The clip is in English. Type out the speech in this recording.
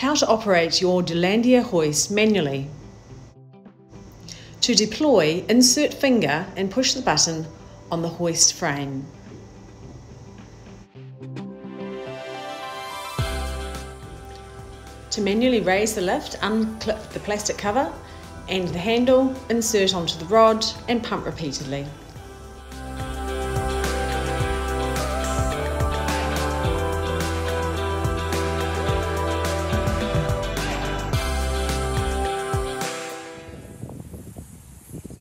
How to operate your Dhollandia hoist manually. To deploy, insert finger and push the button on the hoist frame. To manually raise the lift, unclip the plastic cover and the handle, insert onto the rod and pump repeatedly.